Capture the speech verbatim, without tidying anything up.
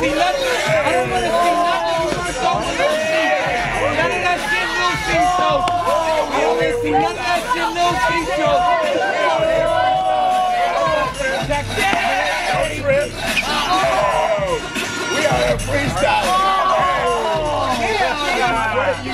see nothing. I don't want to see nothing. You want to go with Lil C. None of that shit Lil C showed. I don't want to see none of that shit Lil C showed.